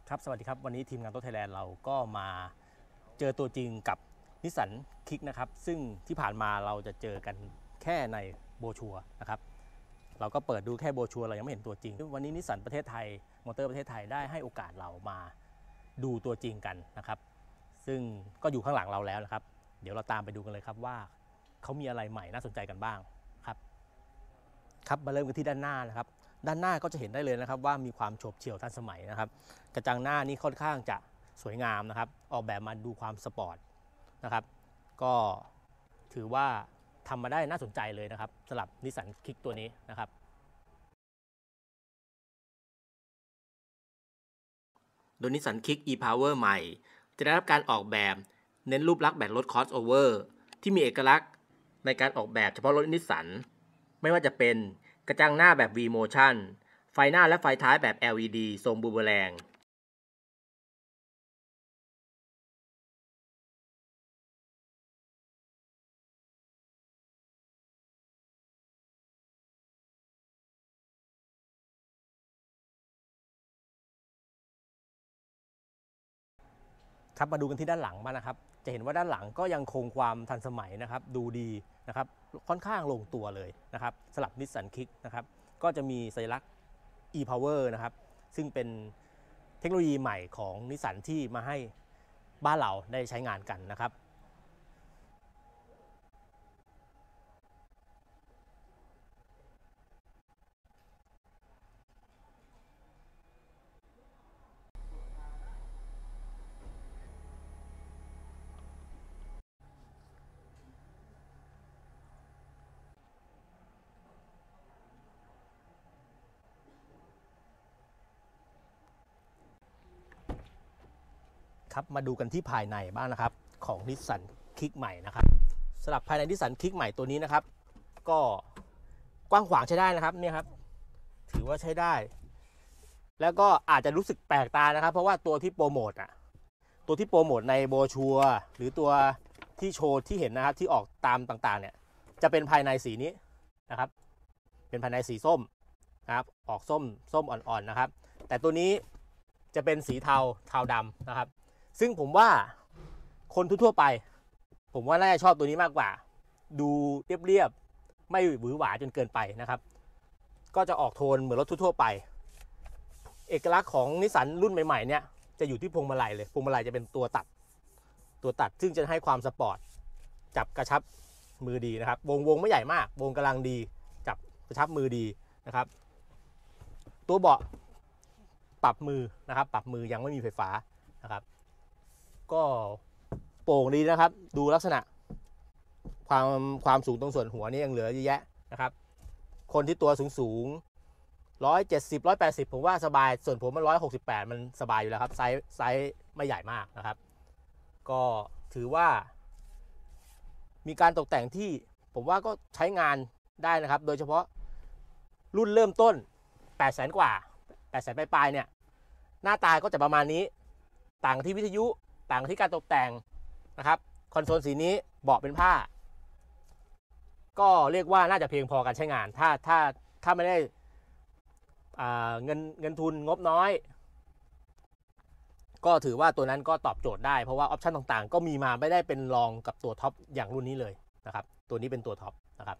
ครับสวัสดีครับวันนี้ทีมงานโต๊ะไทยแลนด์เราก็มาเจอตัวจริงกับนิสสันคิกนะครับซึ่งที่ผ่านมาเราจะเจอกันแค่ในโบชัวนะครับเราก็เปิดดูแค่โบชัวเรายังไม่เห็นตัวจริงวันนี้นิสสันประเทศไทยมอเตอร์ประเทศไทยได้ให้โอกาสเรามาดูตัวจริงกันนะครับซึ่งก็อยู่ข้างหลังเราแล้วนะครับเดี๋ยวเราตามไปดูกันเลยครับว่าเขามีอะไรใหม่น่าสนใจกันบ้างครับมาเริ่มกันที่ด้านหน้านะครับด้านหน้าก็จะเห็นได้เลยนะครับว่ามีความโฉบเฉี่ยวทันสมัยนะครับกระจังหน้านี้ค่อนข้างจะสวยงามนะครับออกแบบมาดูความสปอร์ตนะครับก็ถือว่าทำมาได้น่าสนใจเลยนะครับสำหรับนิสสันคิกตัวนี้นะครับโดยนิสสันคิก e-power ใหม่จะได้รับการออกแบบเน้นรูปลักษณ์แบบรถ crossover ที่มีเอกลักษณ์ในการออกแบบเฉพาะรถนิสสันไม่ว่าจะเป็นกระจังหน้าแบบ V-motion ไฟหน้าและไฟท้ายแบบ LED ทรงบูมเบอแรงครับมาดูกันที่ด้านหลังบ้างนะครับจะเห็นว่าด้านหลังก็ยังคงความทันสมัยนะครับดูดีนะครับค่อนข้างลงตัวเลยนะครับสำหรับนิสสันคิกนะครับก็จะมีสัญลักษณ์ e-power นะครับซึ่งเป็นเทคโนโลยีใหม่ของนิสสันที่มาให้บ้านเราได้ใช้งานกันนะครับครับมาดูกันที่ภายในบ้างนะครับของนิสสันคิกใหม่นะครับสำหรับภายในนิสสันคิกใหม่ตัวนี้นะครับก็กว้างขวางใช้ได้นะครับเนี่ยครับถือว่าใช้ได้แล้วก็อาจจะรู้สึกแปลกตานะครับเพราะว่าตัวที่โปรโมทในโบชัวหรือตัวที่โชว์ที่เห็นนะครับที่ออกตามต่างๆเนี่ยจะเป็นภายในสีนี้นะครับเป็นภายในสีส้มนะครับออกส้มอ่อนๆนะครับแต่ตัวนี้จะเป็นสีเทาดำนะครับซึ่งผมว่าคนทั่วไปผมว่าน่าจะชอบตัวนี้มากกว่าดูเรียบๆไม่หวือหวาจนเกินไปนะครับก็จะออกโทนเหมือนรถทั่วไปเอกลักษณ์ของนิสสันรุ่นใหม่ๆเนี่ยจะอยู่ที่พวงมาลัยเลยพวงมาลัยจะเป็นตัวตัดซึ่งจะให้ความสปอร์ตจับกระชับมือดีนะครับวงไม่ใหญ่มากวงกำลังดีจับกระชับมือดีนะครับตัวเบาะปรับมือนะครับปรับมือยังไม่มีไฟฟ้านะครับก็โปร่งดีนะครับดูลักษณะความสูงตรงส่วนหัวนี่ยังเหลือเยอะแยะนะครับคนที่ตัวสูง170 180ผมว่าสบายส่วนผมมัน168มันสบายอยู่แล้วครับไซส์ไม่ใหญ่มากนะครับก็ถือว่ามีการตกแต่งที่ผมว่าก็ใช้งานได้นะครับโดยเฉพาะรุ่นเริ่มต้น800,000 กว่า800,000ปลายเนี่ยหน้าตาก็จะประมาณนี้ต่างที่วิทยุต่างที่การตกแต่งนะครับคอนโซลสีนี้เบาะเป็นผ้าก็เรียกว่าน่าจะเพียงพอการใช้งานถ้าไม่ได้เงินทุนงบน้อยก็ถือว่าตัวนั้นก็ตอบโจทย์ได้เพราะว่าออปชันต่างๆก็มีมาไม่ได้เป็นรองกับตัวท็อปอย่างรุ่นนี้เลยนะครับตัวนี้เป็นตัวท็อปนะครับ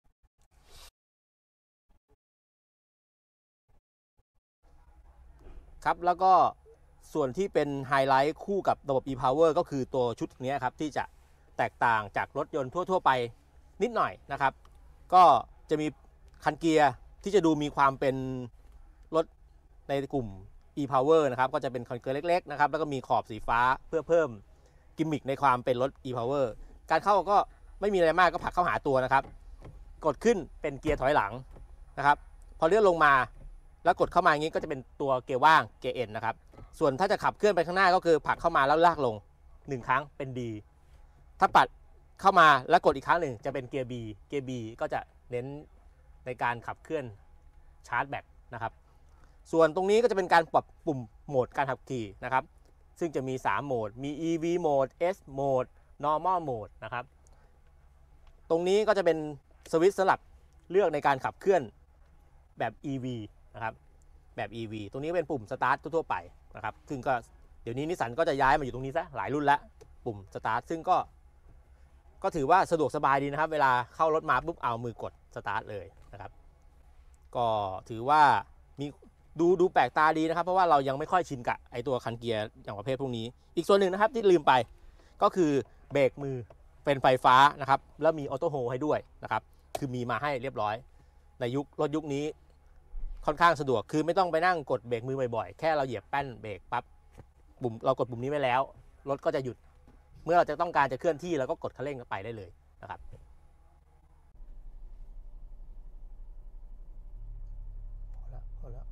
ครับแล้วก็ส่วนที่เป็นไฮไลท์คู่กับระบบ e-power ก็คือตัวชุดนี้ครับที่จะแตกต่างจากรถยนต์ทั่วๆไปนิดหน่อยนะครับก็จะมีคันเกียร์ที่จะดูมีความเป็นรถในกลุ่ม e-power นะครับก็จะเป็นคันเกียร์เล็กๆนะครับแล้วก็มีขอบสีฟ้าเพื่อเพิ่มกิมมิคในความเป็นรถ e-power การเข้าก็ไม่มีอะไรมากก็ผลักเข้าหาตัวนะครับกดขึ้นเป็นเกียร์ถอยหลังนะครับพอเลื่อนลงมาแล้วกดเข้ามาอย่างนี้ก็จะเป็นตัวเกียร์ว่างเกียร์ N นะครับส่วนถ้าจะขับเคลื่อนไปข้างหน้าก็คือผลักเข้ามาแล้วลากลง1ครั้งเป็น D ถ้าปัดเข้ามาแล้วกดอีกครั้งหนึ่งจะเป็นเกียร์ B เกียร์ B ก็จะเน้นในการขับเคลื่อนชาร์จแบตนะครับส่วนตรงนี้ก็จะเป็นการปรับปุ่มโหมดการขับขี่นะครับซึ่งจะมี3โหมดมี EV โหมด S โหมด Normal โหมดนะครับตรงนี้ก็จะเป็นสวิตช์สลับเลือกในการขับเคลื่อนแบบ EV นะครับแบบ EV ตรงนี้เป็นปุ่มสตาร์ททั่วไปนะครับซึ่งก็เดี๋ยวนี้นิสสันก็จะย้ายมาอยู่ตรงนี้ซะหลายรุ่นแล้วปุ่มสตาร์ทซึ่งก็ถือว่าสะดวกสบายดีนะครับเวลาเข้ารถมาปุ๊บเอามือกดสตาร์ทเลยนะครับก็ถือว่ามีดูแปลกตาดีนะครับเพราะว่าเรายังไม่ค่อยชินกับไอตัวคันเกียร์อย่างประเภทพวกนี้อีกส่วนหนึ่งนะครับที่ลืมไปก็คือเบรกมือเป็นไฟฟ้านะครับแล้วมีออโต้โฮให้ด้วยนะครับคือมีมาให้เรียบร้อยในรถยุคนี้ค่อนข้างสะดวกคือไม่ต้องไปนั่งกดเบรกมือบ่อยๆแค่เราเหยียบแป้นเบรกปั๊บปุ่มเรากดปุ่มนี้ไว้แล้วรถก็จะหยุดเมื่อเราจะต้องการจะเคลื่อนที่เราก็กดคันเร่งไปได้เลยนะครับพอแล้ว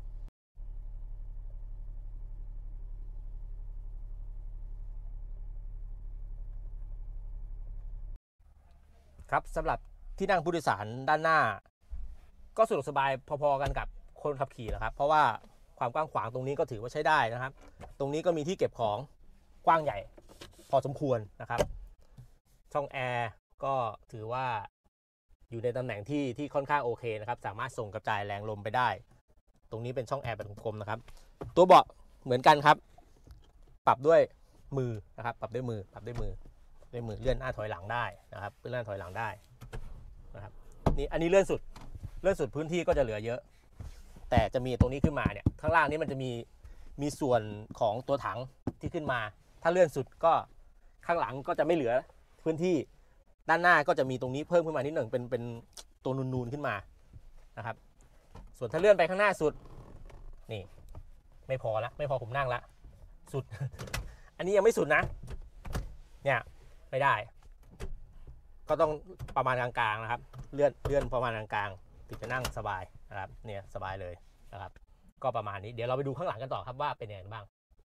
ครับสำหรับที่นั่งผู้โดยสารด้านหน้าก็สะดวกสบายพอๆกันกับคนขับขี่นะครับเพราะว่าความกว้างขวางตรงนี้ก็ถือว่าใช้ได้นะครับตรงนี้ก็มีที่เก็บของกว้างใหญ่พอสมควรนะครับช่องแอร์ก็ถือว่าอยู่ในตำแหน่งที่ค่อนข้างโอเคนะครับสามารถส่งกระจายแรงลมไปได้ตรงนี้เป็นช่องแอร์แบบกลมๆนะครับตัวเบาะเหมือนกันครับปรับด้วยมือนะครับปรับด้วยมือเลื่อนหน้าถอยหลังได้นะครับเลื่อนหน้าถอยหลังได้นะครับนี่อันนี้เลื่อนสุดพื้นที่ก็จะเหลือเยอะแต่จะมีตรงนี้ขึ้นมาเนี่ยข้างล่างนี้มันจะมีส่วนของตัวถังที่ขึ้นมาถ้าเลื่อนสุดก็ข้างหลังก็จะไม่เหลือพื้นที่ด้านหน้าก็จะมีตรงนี้เพิ่มขึ้นมานิดหนึ่งเป็นตัวนูนๆขึ้นมานะครับส่วนถ้าเลื่อนไปข้างหน้าสุดนี่ไม่พอผมนั่งละสุด อันนี้ยังไม่สุดนะเนี่ยไม่ได้ก็ต้องประมาณกลางๆนะครับเลื่อนประมาณกลางๆถึงจะนั่งสบายนะครับเนี่ยสบายเลยนะครับก็ประมาณนี้เดี๋ยวเราไปดูข้างหลังกันต่อครับว่าเป็นยังไงบ้าง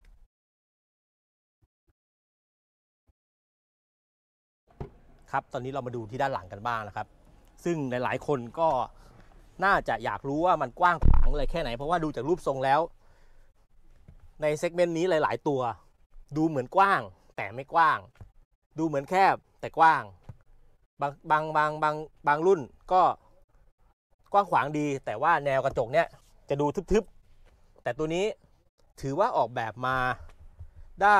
ครับตอนนี้เรามาดูที่ด้านหลังกันบ้างนะครับซึ่งหลายๆคนก็น่าจะอยากรู้ว่ามันกว้างขวางอะไรแค่ไหนเพราะว่าดูจากรูปทรงแล้วในเซกเมนต์นี้หลายๆตัวดูเหมือนกว้างแต่ไม่กว้างดูเหมือนแคบแต่กว้างบางรุ่นก็กว้างขวางดีแต่ว่าแนวกระจกเนี่ยจะดูทึบๆแต่ตัวนี้ถือว่าออกแบบมาได้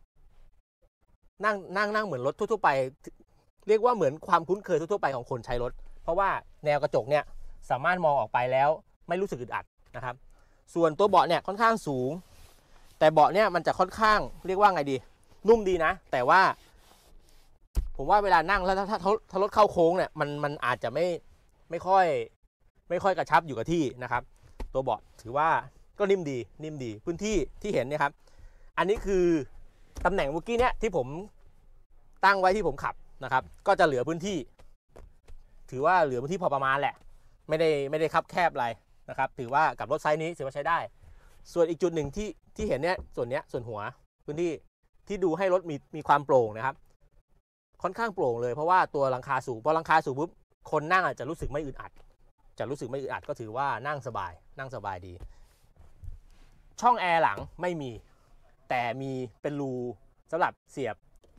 นั่งเหมือนรถทั่วๆไปเรียกว่าเหมือนความคุ้นเคยทั่วๆไปของคนใช้รถเพราะว่าแนวกระจกเนี่ยสามารถมองออกไปแล้วไม่รู้สึกอึดอัดนะครับส่วนตัวเบาะเนี่ยค่อนข้างสูงแต่เบาะเนี่ยมันจะค่อนข้างเรียกว่าไงดีนุ่มดีนะแต่ว่าผมว่าเวลานั่งแล้วถ้ารถเข้าโค้งเนี่ยมันอาจจะไม่ค่อยกระชับอยู่กับที่นะครับตัวเบาะถือว่าก็นิ่มดีพื้นที่ที่เห็นเนี่ยครับอันนี้คือตำแหน่งเมื่อกี้เนี่ยที่ผมตั้งไว้ที่ผมขับนะครับก็จะเหลือพื้นที่ถือว่าเหลือพื้นที่พอประมาณแหละไม่ได้คับแคบอะไรนะครับถือว่ากับรถไซส์นี้ถือว่าใช้ได้ส่วนอีกจุดหนึ่งที่เห็นเนี่ยส่วนหัวพื้นที่ที่ดูให้รถมีความโปร่งนะครับค่อนข้างโปร่งเลยเพราะว่าตัวหลังคาสูงพอหลังคาสูงปุ๊บคนนั่งอาจจะรู้สึกไม่อึดอัดก็ถือว่านั่งสบายดีช่องแอร์หลังไม่มีแต่มีเป็นรูสำหรับเสียบ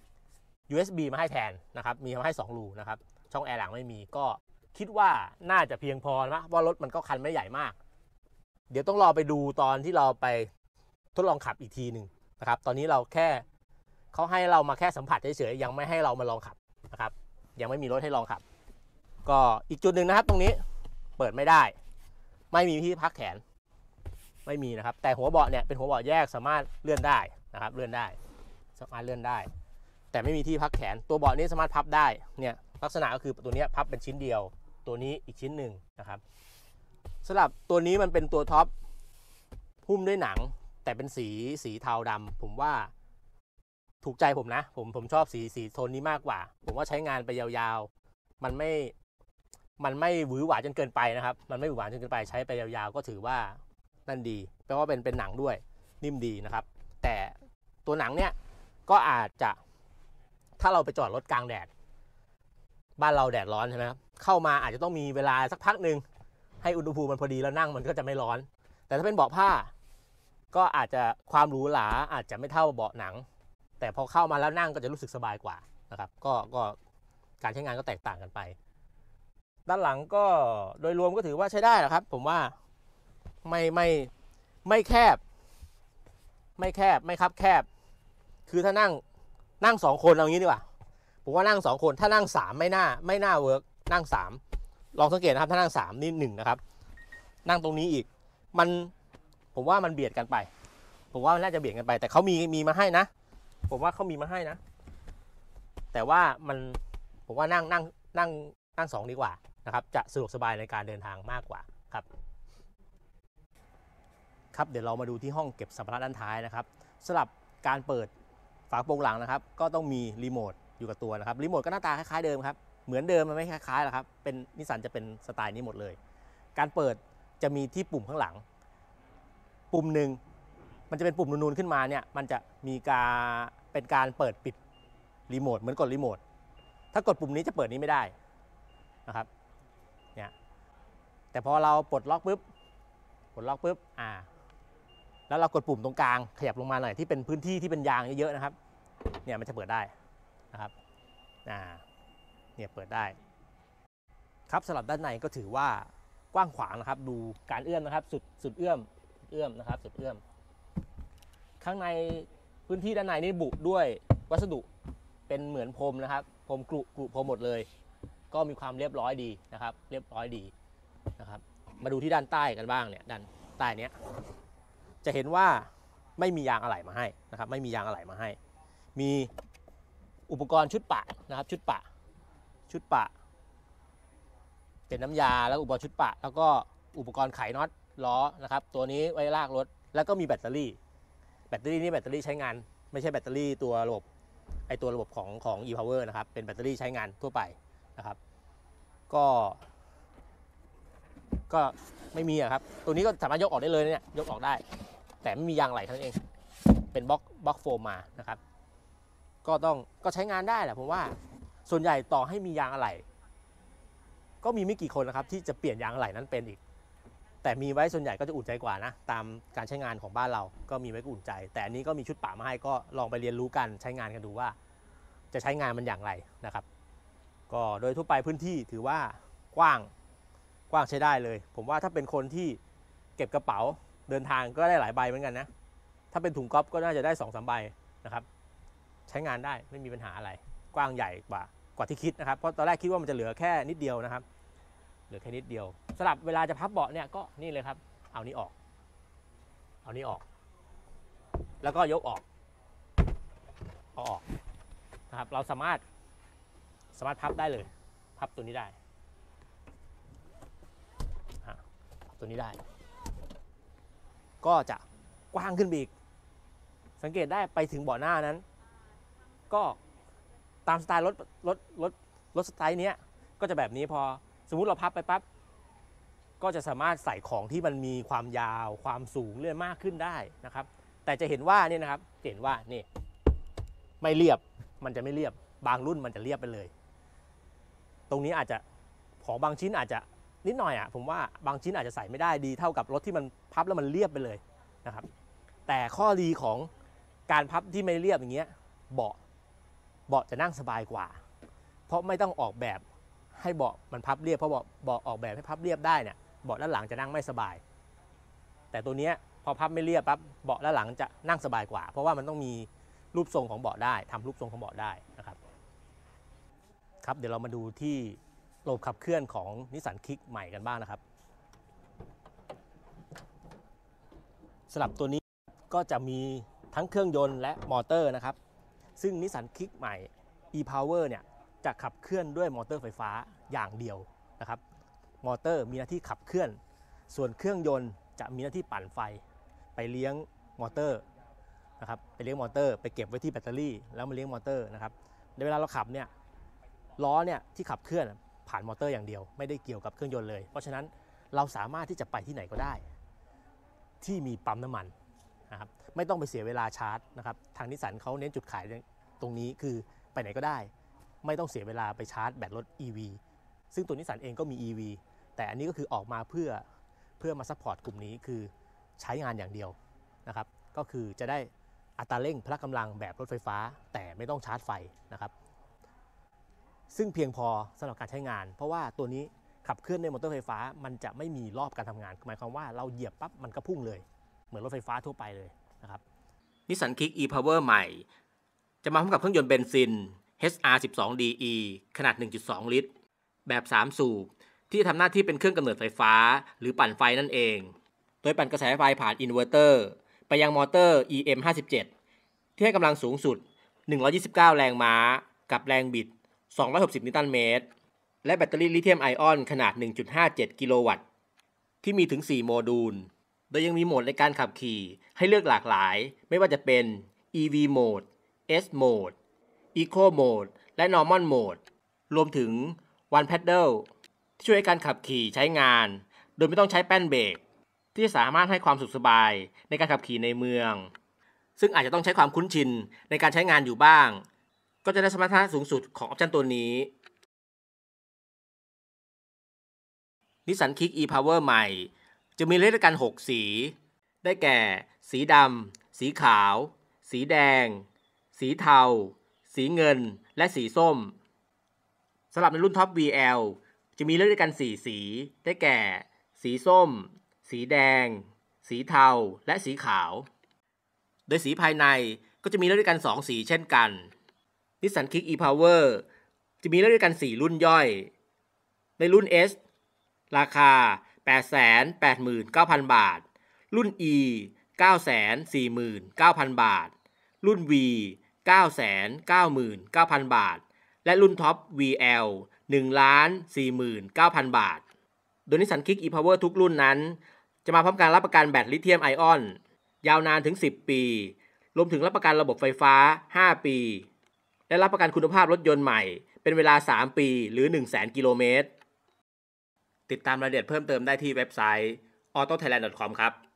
USB มาให้แทนนะครับมีมาให้2รูนะครับช่องแอร์หลังไม่มีก็คิดว่าน่าจะเพียงพอนะเพราะรถมันก็คันไม่ใหญ่มากเดี๋ยวต้องรอไปดูตอนที่เราไปทดลองขับอีกทีหนึ่งนะครับตอนนี้เราแค่เขาให้เรามาแค่สัมผัสเฉยๆยังไม่ให้เรามาลองขับนะครับยังไม่มีรถให้ลองขับก็อีกจุดหนึ่งนะครับตรงนี้เปิดไม่ได้ไม่มีที่พักแขนไม่มีนะครับแต่หัวเบาะเนี่ยเป็นหัวเบาะแยกสามารถเลื่อนได้นะครับสามารถเลื่อนได้แต่ไม่มีที่พักแขนตัวเบาะนี้สามารถพับได้เนี่ยลักษณะก็คือตัวนี้พับเป็นชิ้นเดียวตัวนี้อีกชิ้นหนึ่งนะครับสำหรับตัวนี้มันเป็นตัวท็อปหุ้มด้วยหนังแต่เป็นสีเทาดำผมว่าถูกใจผมนะผมชอบสีโทนนี้มากกว่าผมว่าใช้งานไปยาวๆมันไม่หวือหวาจนเกินไปนะครับมันไม่หวือหวาจนเกินไปใช้ไปยาวๆก็ถือว่านั่นดีแปลว่าเป็นหนังด้วยนิ่มดีนะครับแต่ตัวหนังเนี่ยก็อาจจะถ้าเราไปจอดรถกลางแดดบ้านเราแดดร้อนใช่ไหมครับเข้ามาอาจจะต้องมีเวลาสักพักหนึ่งให้อุณหภูมิมันพอดีแล้วนั่งมันก็จะไม่ร้อนแต่ถ้าเป็นเบาะผ้าก็อาจจะความหรูหราอาจจะไม่เท่าเบาะหนังแต่พอเข้ามาแล้วนั่งก็จะรู้สึกสบายกว่านะครับก็การใช้งานก็แตกต่างกันไปด้านหลังก็โดยรวมก็ถือว่าใช้ได้นะครับผมว่าไม่แคบไม่แคบไม่คับแคบคือถ้านั่ง2 คนเอางี้ดีกว่าผมว่านั่ง2 คนถ้านั่ง3ไม่น่าเวิร์กนั่ง3ลองสังเกตนะครับถ้านั่ง3นี่1นะครับนั่งตรงนี้อีกผมว่ามันเบียดกันไปผมว่ามันน่าจะเบียดกันไปแต่เขามีมาให้นะผมว่าเขามีมาให้นะแต่ว่าผมว่านั่ง2ดีกว่านะครับจะสะดวกสบายในการเดินทางมากกว่าครับเดี๋ยวเรามาดูที่ห้องเก็บสัมภาระด้านท้ายนะครับสำหรับการเปิดฝาโปร่งหลังนะครับก็ต้องมีรีโมทอยู่กับตัวนะครับรีโมทก็หน้าตาคล้ายๆเดิมครับเหมือนเดิมมันไม่คล้ายๆหรอกครับเป็นนิสสันจะเป็นสไตล์นี้หมดเลยการเปิดจะมีที่ปุ่มข้างหลังปุ่มหนึ่งมันจะเป็นปุ่มนูนๆขึ้นมาเนี่ยมันจะมีเป็นการเปิดปิดรีโมทเหมือนกดรีโมทถ้ากดปุ่มนี้จะเปิดนี้ไม่ได้นะครับเนี่ยแต่พอเราปลดล็อกปุ๊บแล้วเรากดปุ่มตรงกลางขยับลงมาหน่อยที่เป็นพื้นที่ที่เป็นยางเยอะๆนะครับเนี่ยมันจะเปิดได้นะครับเนี่ยเปิดได้ครับสำหรับด้านในก็ถือว่ากว้างขวางนะครับดูการเอื้อมนะครับสุดเอื้อมนะครับสุดเอื้อมข้างในพื้นที่ด้านในนี่บุด้วยวัสดุเป็นเหมือนพรมนะครับพรมกรุพรมหมดเลยก็มีความเรียบร้อยดีนะครับเรียบร้อยดีนะครับมาดูที่ด้านใต้กันบ้างเนี่ยด้านใต้เนี้ยจะเห็นว่าไม่มียางอะไหล่มาให้นะครับไม่มียางอะไหล่มาให้มีอุปกรณ์ชุดปะนะครับชุดปะเป็นน้ำยาแล้วอุปกรณ์ชุดปะแล้วก็อุปกรณ์ไขน็อตล้อนะครับตัวนี้ไว้ลากรถแล้วก็มีแบตเตอรี่นี่แบตเตอรี่ใช้งานไม่ใช่แบตเตอรี่ตัวระบบของ e-power นะครับเป็นแบตเตอรี่ใช้งานทั่วไปนะครับก็ไม่มีครับตัวนี้ก็สามารถยกออกได้เลยเนี่ยยกออกได้แต่ไม่มียางไหลเท่านั้นเองเป็นบล็อกโฟมมานะครับก็ใช้งานได้แหละผมว่าส่วนใหญ่ต่อให้มียางอะไหล่ก็มีไม่กี่คนนะครับที่จะเปลี่ยนยางอะไหล่นั้นเป็นอีกแต่มีไว้ส่วนใหญ่ก็จะอุ่นใจกว่านะตามการใช้งานของบ้านเราก็มีไว้ก็อุ่นใจแต่อันนี้ก็มีชุดป่ามาให้ก็ลองไปเรียนรู้กันใช้งานกันดูว่าจะใช้งานมันอย่างไรนะครับก็โดยทั่วไปพื้นที่ถือว่ากว้างใช้ได้เลยผมว่าถ้าเป็นคนที่เก็บกระเป๋าเดินทางก็ได้หลายใบเหมือนกันนะถ้าเป็นถุงก๊อฟก็น่าจะได้ 2-3 ใบนะครับใช้งานได้ไม่มีปัญหาอะไรกว้างใหญ่กว่าที่คิดนะครับเพราะตอนแรกคิดว่ามันจะเหลือแค่นิดเดียวนะครับเหลือแค่นิดเดียวสำหรับเวลาจะพับเบาะเนี่ยก็นี่เลยครับเอานี้ออกแล้วก็ยกออกนะครับเราสามารถพับได้เลยพับตัวนี้ได้ก็จะกว้างขึ้นอีกสังเกตได้ไปถึงเบาะหน้านั้นก็ตามสไตล์รถสไตล์นี้ก็จะแบบนี้พอสมมุติเราพับไปปั๊บก็จะสามารถใส่ของที่มันมีความยาวความสูงเรื่อยมากขึ้นได้นะครับแต่จะเห็นว่านี่นะครับเห็นว่านี่ไม่เรียบมันจะไม่เรียบบางรุ่นมันจะเรียบไปเลยตรงนี้อาจจะของบางชิ้นอาจจะนิดหน่อยผมว่าบางชิ้นอาจจะใส่ไม่ได้ดีเท่ากับรถที่มันพับแล้วมันเรียบไปเลยนะครับแต่ข้อดีของการพับที่ไม่เรียบอย่างเงี้ยเบาะจะนั่งสบายกว่าเพราะไม่ต้องออกแบบให้เบาะมันพับเรียบเพราะเบาะออกแบบให้พับเรียบได้เนี่ยเบาะด้านหลังจะนั่งไม่สบายแต่ตัวนี้พอพับไม่เรียบปั๊บเบาะด้านหลังจะนั่งสบายกว่าเพราะว่ามันต้องมีรูปทรงของเบาะได้ทำรูปทรงของเบาะได้นะครับเดี๋ยวเรามาดูที่ระบบขับเคลื่อนของนิสสันคิกใหม่กันบ้างนะครับสำหรับตัวนี้ก็จะมีทั้งเครื่องยนต์และมอเตอร์นะครับซึ่งนิสสันคิกใหม่ e-power เนี่ยจะขับเคลื่อนด้วยมอเตอร์ไฟฟ้าอย่างเดียวนะครับมอเตอร์มีหน้าที่ขับเคลื่อนส่วนเครื่องยนต์จะมีหน้าที่ปั่นไฟไปเลี้ยงมอเตอร์นะครับไปเลี้ยงมอเตอร์ไปเก็บไว้ที่แบตเตอรี่แล้วมาเลี้ยงมอเตอร์นะครับในเวลาเราขับเนี่ยล้อเนี่ยที่ขับเคลื่อนผ่านมอเตอร์อย่างเดียวไม่ได้เกี่ยวกับเครื่องยนต์เลยเพราะฉะนั้นเราสามารถที่จะไปที่ไหนก็ได้ที่มีปั๊มน้ำมันนะครับไม่ต้องไปเสียเวลาชาร์จนะครับทางนิสสันเขาเน้นจุดขายตรงนี้คือไปไหนก็ได้ไม่ต้องเสียเวลาไปชาร์จแบตรถ EV ซึ่งตัวนิสสันเองก็มี EV แต่อันนี้ก็คือออกมาเพื่อมาซัพพอร์ตกลุ่มนี้คือใช้งานอย่างเดียวนะครับก็คือจะได้อัตราเร่งพละกำลังแบบรถไฟฟ้าแต่ไม่ต้องชาร์จไฟนะครับซึ่งเพียงพอสำหรับการใช้งานเพราะว่าตัวนี้ขับเคลื่อนด้วยมอเตอร์ไฟฟ้ามันจะไม่มีรอบการทำงานหมายความว่าเราเหยียบปั๊บมันก็พุ่งเลยเหมือนรถไฟฟ้าทั่วไปเลยนะครับ Nissan Kick e-Power ใหม่จะมาพร้อมกับเครื่องยนต์เบนซิน HR12DE ขนาด 1.2 ลิตรแบบ 3 สูบที่จะทำหน้าที่เป็นเครื่องกำเนิดไฟฟ้าหรือปั่นไฟนั่นเองโดยปั่นกระแสไฟผ่านอินเวอร์เตอร์ไปยังมอเตอร์ EM57 ที่ให้กำลังสูงสุด129 แรงม้ากับแรงบิด260 นิวตันเมตรและแบตเตอรี่ลิเธียมไอออนขนาด 1.57 กิโลวัตต์ที่มีถึง 4 โมดูลโดยยังมีโหมดในการขับขี่ให้เลือกหลากหลายไม่ว่าจะเป็น EV Mode S Mode Eco Mode และ Normal Mode รวมถึง One Pedal ที่ช่วยให้การขับขี่ใช้งานโดยไม่ต้องใช้แป้นเบรกที่จะสามารถให้ความสุขสบายในการขับขี่ในเมืองซึ่งอาจจะต้องใช้ความคุ้นชินในการใช้งานอยู่บ้างก็จะได้สมรรถนะสูงสุดของออปชั่นตัวนี้ Nissan Kick e-Power ใหม่จะมีให้เลือกกัน6สีได้แก่สีดำสีขาวสีแดงสีเทาสีเงินและสีส้มสำหรับในรุ่น Top VL จะมีเลือกด้วยกัน4สีได้แก่สีส้มสีแดงสีเทาและสีขาวโดยสีภายในก็จะมีเลือกด้วยกัน2สีเช่นกัน Nissan Kick e-Power จะมีเลือกด้วยกัน4รุ่นย่อยในรุ่น S ราคา 889,000 บาทรุ่น E 949,000 บาทรุ่น V 999,000 บาทและรุ่น Top VL 1,49,000 บาทโดย Nissan Kick e-Power ทุกรุ่นนั้นจะมาพร้อมการรับประกันแบตลิเธียมไอออนยาวนานถึง10 ปีรวมถึงรับประกันระบบไฟฟ้า5 ปีและรับประกันคุณภาพรถยนต์ใหม่เป็นเวลา3 ปีหรือ 100,000 กิโลเมตรติดตามรายละเอียดเพิ่มเติมได้ที่เว็บไซต์ autothailand.com ครับ